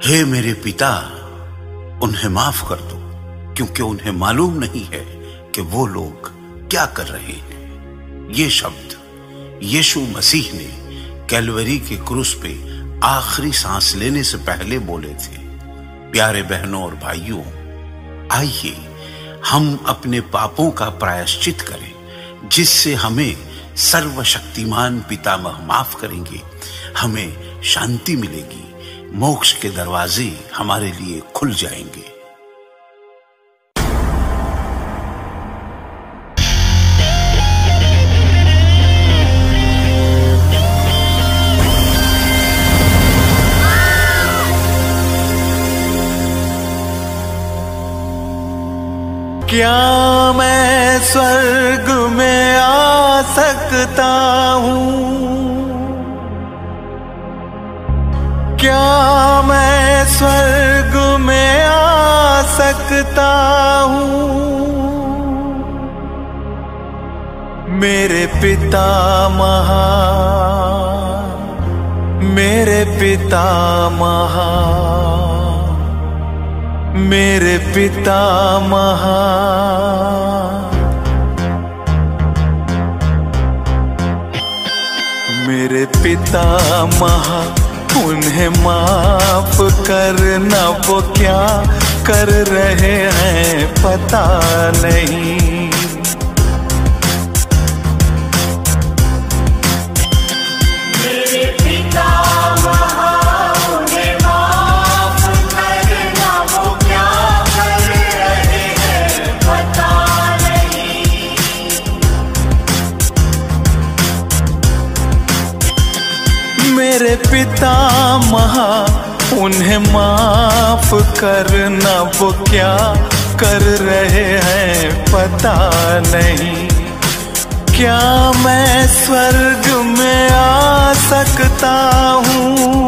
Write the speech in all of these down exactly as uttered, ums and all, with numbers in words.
हे मेरे पिता, उन्हें माफ कर दो, क्योंकि उन्हें मालूम नहीं है कि वो लोग क्या कर रहे हैं। ये शब्द यीशु मसीह ने कैलवरी के क्रूस पे आखिरी सांस लेने से पहले बोले थे। प्यारे बहनों और भाइयों, आइए हम अपने पापों का प्रायश्चित करें, जिससे हमें सर्वशक्तिमान पितामह माफ करेंगे, हमें शांति मिलेगी, मोक्ष के दरवाजे हमारे लिए खुल जाएंगे। क्या मैं स्वर्ग में आ सकता हूँ? क्या मैं स्वर्ग में आ सकता हूँ? मेरे पिता महान, मेरे पिता महान, मेरे पिता महान, मेरे पिता महान, उन्हें माफ करना, वो क्या कर रहे हैं पता नहीं। मेरे पिता महान, उन्हें माफ करना, वो क्या कर रहे हैं पता नहीं। मेरे पिता महान, उन्हें माफ करना, वो क्या कर रहे हैं पता नहीं। क्या मैं स्वर्ग में आ सकता हूँ?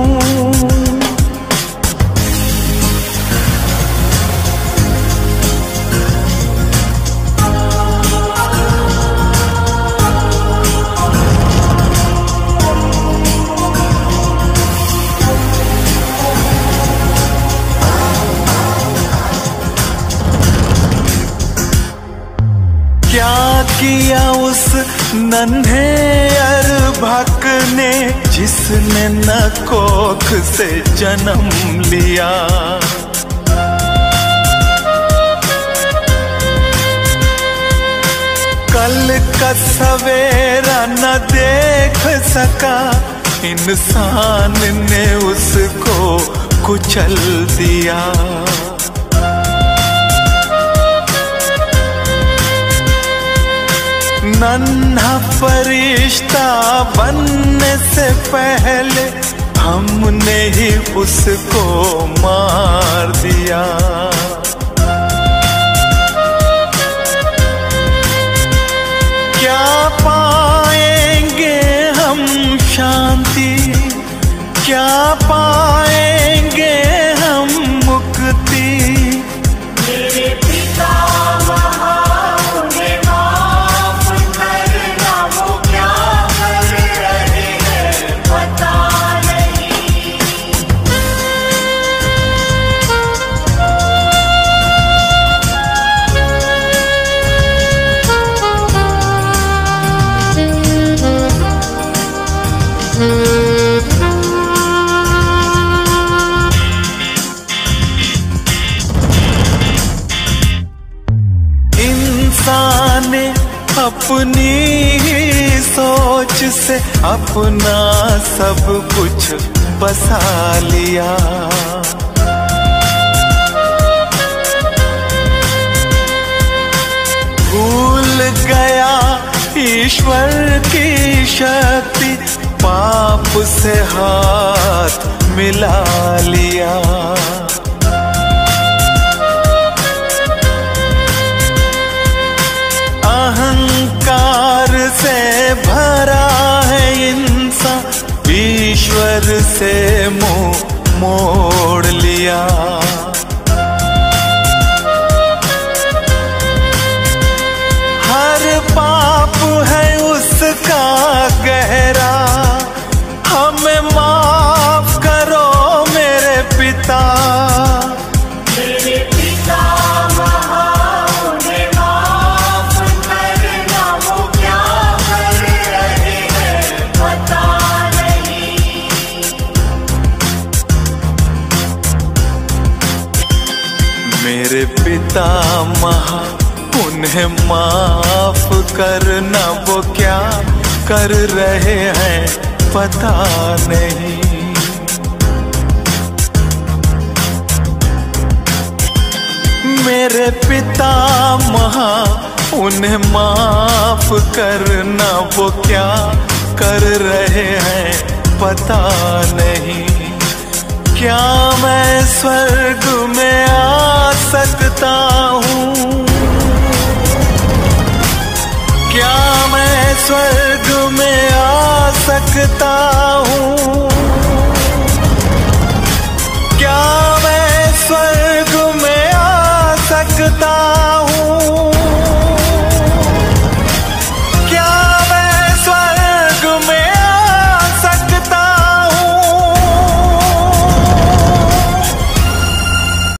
क्या किया उस नन्हे अरभक ने, जिसने न कोख से जन्म लिया। कल का सवेरा न देख सका, इंसान ने उसको कुचल दिया। नन्हा फरिश्ता बनने से पहले हमने ही उसको मार दिया। क्या पाएंगे हम शांति, क्या पाएंगे हम मुक्ति? मेरे पिता महान, उन्हें माफ करना, वो क्या कर रहे हैं पता नहीं। इंसान ने अपनी ही सोच से अपना सब कुछ बसा लिया। भूल गया ईश्वर की शक्ति, पाप से हाथ मिला लिया। अहंकार से भरा है इंसान, ईश्वर से मुंह मोड़ लिया। हर पाप है उसका गहरा, हमें माफ करो मेरे पिता। मेरे पिता महा, उन्हें माफ करना, वो क्या कर रहे हैं पता नहीं। मेरे पिता महा, उन्हें माफ करना, वो क्या कर रहे हैं पता नहीं। क्या मैं स्वर्ग में आ सकता हूँ? क्या मैं स्वर्ग में आ सकता हूँ? क्या मैं स्वर्ग में आ सकता